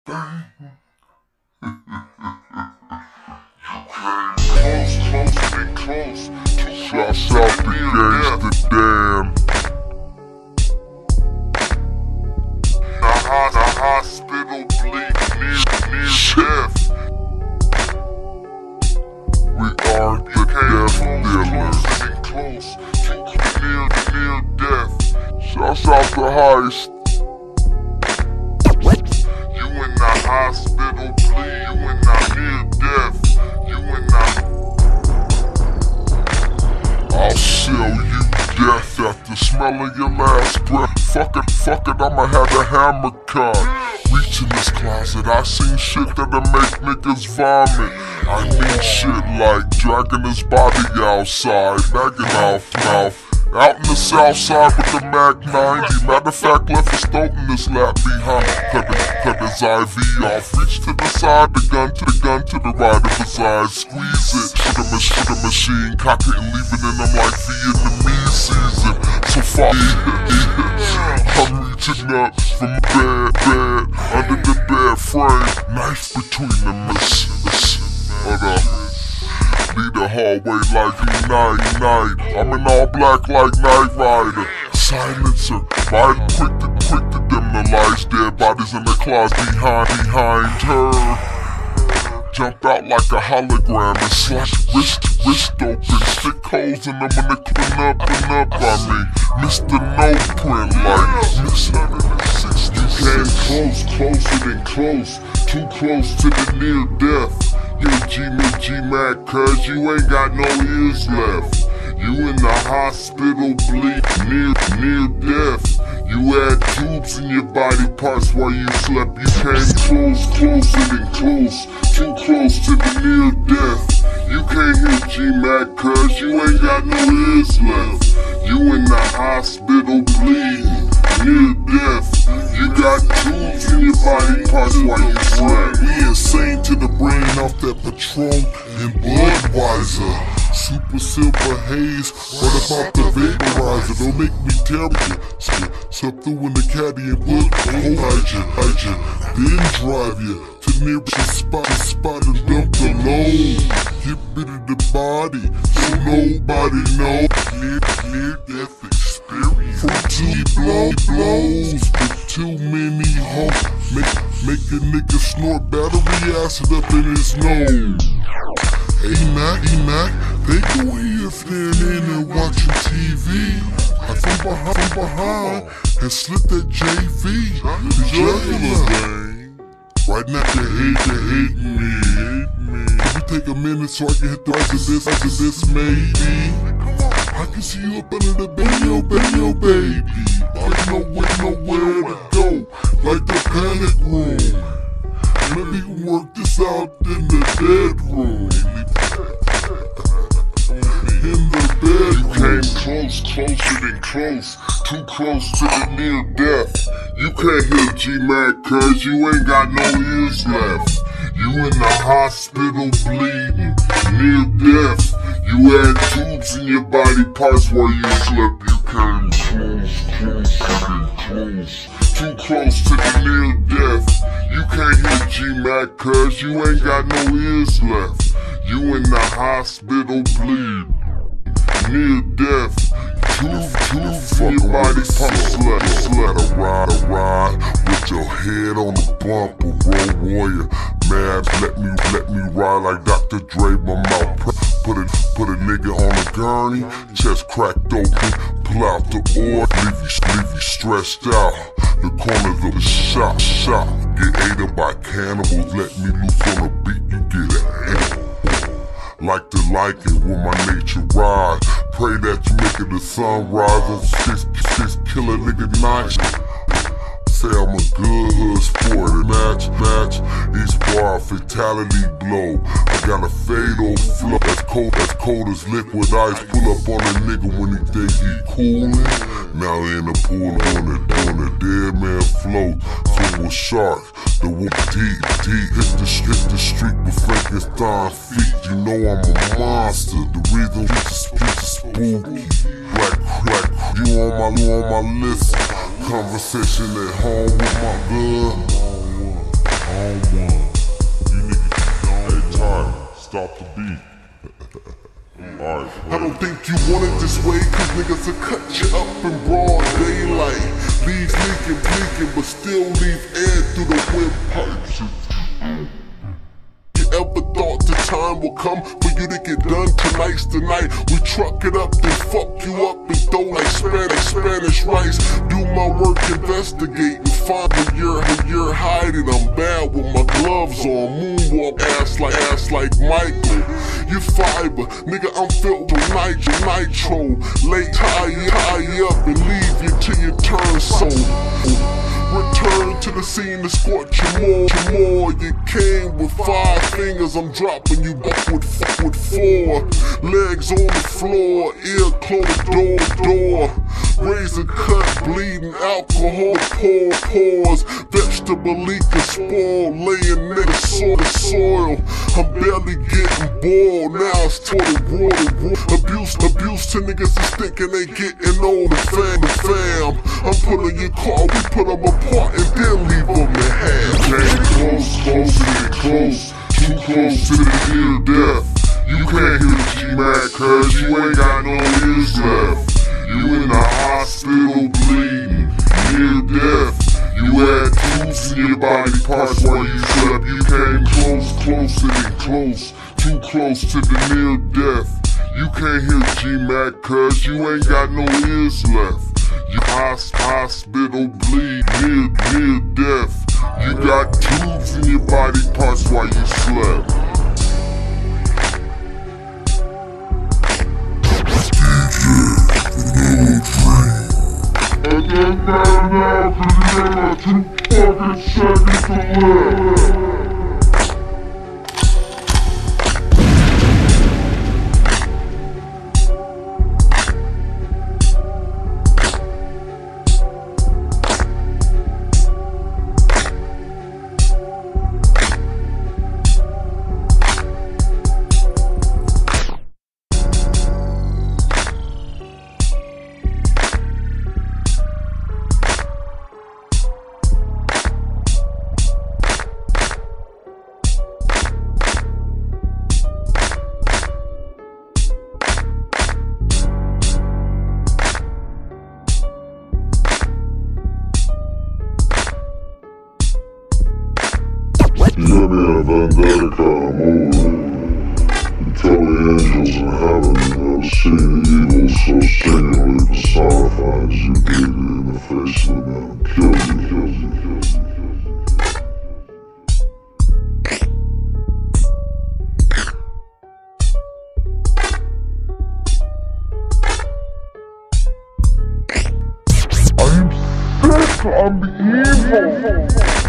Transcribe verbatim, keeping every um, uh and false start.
Close, close, and close. Shots out the gangsta damn. The, the hospital bleed near, near death. We are the death dealers. Close, close, near, near death. Shots out the heist. You in the hospital bleed, you in the near death. You in the I'll sell you death after smelling your last breath. Fuck it, fuck it, I'ma have the hammer cut. Reach in this closet, I seen shit that'll make niggas vomit. I mean shit like dragging his body outside, bagging mouth, mouth. Out in the south side with the Mac ninety. Matter of fact, left his throat in his lap behind. Cut, the, cut his I V off. Reach to the side, the gun to the gun to the right of his eyes. Squeeze it. Sugar, ma sugar machine, cock it and leave it in them like Vietnamese season. So far, I'm reaching up from the bed, bed, under the bed frame. Knife between the miss. Hold up. Lead the hallway like he night, night. I'm in all black like Knight Rider. Silencer, right quick to quick to dim the lights. Dead bodies in the closet behind, behind her. Jump out like a hologram and slash wrist, wrist open. Stick holes in them when they clean up and up by me. Mister No Print like Mister You came close, closer than close. Too close to the near death. You G me G mad cause you ain't got no ears left. You in the hospital bleed near, near death. You had tubes in your body parts while you slept. You came close, closer than close. Too close to the near death. You can't hit G mad cause you ain't got no ears left. You in the hospital bleeding near death. You got tubes in your body parts while you slept. We insane to the brain off that Patron and Budweiser. Super silver haze, what about the vaporizer? Don't make me tell you. Step through in the caddy and wood, hide you, hide you. Then drive you to the nearest spot, spot and dump the load. Get rid of the body, so nobody knows. Near, near death experience. From two blow, blows with too many hoes. Make, make a nigga snort battery acid up in his nose. Hey Mac, hey Mac, they go here standing in and watching T V. I from behind, from behind, and slip that J V. The jugular. Right now they hate, they hate me. Let me take a minute so I can hit the rest of this, rest of this maybe. I can see you up under the baby, oh baby, oh baby. There's nowhere, nowhere to go, like the panic room. Let me work this out in the bedroom. In the bedroom. You came close, closer than close. Too close to the near death. You can't hear G mad cause you ain't got no ears left. You in the hospital bleeding near death. You had tubes in your body parts while you slept. You came close, closer than close. Too close to the near death. You can't hear G mad cause you ain't got no ears left. You in the hospital bleed near death. Tube, tubes in your body parts slept, slept. Ride, a ride with your head on the bumper, road warrior. Mad, let me, let me ride like Doctor Dre, my mouth. Put a, put a nigga on a gurney, chest cracked open, pull out the oil, leave you, leave you stretched out. The corners of the shot, shot. Get ate up by cannibals, let me loose on a beat, you get it. Like to like it when my nature ride. Pray that you make it the sunrise on six, six killer nigga night. Say I'm a good hood sport. Match, match, each bar fatality blow. I got a fatal flow that's cold, as cold as liquid ice. Pull up on a nigga when he think he coolin'. Now in the pool on the, on the dead man float. So with sharks, the whoop deep, deep. Hit the, hit the street with Frankenstein feet. You know I'm a monster. The reason we just spooky. Black, black, you on my, you on my list. Conversation at home with my blood. stop the beat. Alright, I don't think you want it this way, cause niggas will cut you up in broad daylight. Leave leaking, blinking, but still leave air through the windpipes. You ever thought the time will come for you to get done? Tonight's the night. We truck it up, then fuck you up and throw like Spanish, Spanish rice. Do my work, investigate and find where you're, where you're hiding. I'm bad with my gloves on, moonwalk ass like ass like Michael. You fiber, nigga, I'm filled with nitro, nitro. Late tie, tie up and leave you till you turn soul. Return to the scene to scorch you more, you more. You came with five fingers, I'm dropping you back with, with four. Legs on the floor, ear closed, door, door. Razor cut, bleeding, alcohol, pour, pores. Vegetable leaking, spoil, laying in the soil, the soil. I'm barely getting boiled, now it's total water. Abuse, abuse to niggas that's thinking they getting older, fam, the fam. I'm pulling your car, we put them apart and then leave them in half. Getting close, close to get close, too close to the near death. You can't hear the G-Mac cause you ain't got no ears left. You in the hospital bleeding, near death. You had tubes in your body parts while you slept. You came close, closer than close, too close to the near death. You can't hear G-Mac cause you ain't got no ears left. You hospital bleed, near, near death. You got tubes in your body parts while you slept. And then now, cause you got two fucking seconds to live. Yeah, man, Vendetta, I'm over. You tell the angels in heaven you never seen evil so singularly personified as you did in the face of the man who killed you, killed you, killed you, killed you. I'm sick, I'm evil.